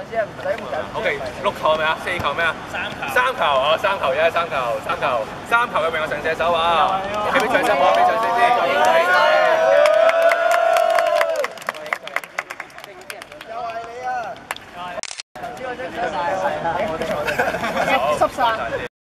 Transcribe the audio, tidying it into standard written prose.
OK， 6球係咪啊？4球咩啊？3球啊，3球啫，3球嘅永樂神射手啊！俾掌聲我，俾掌聲先。又係你啊！濕晒。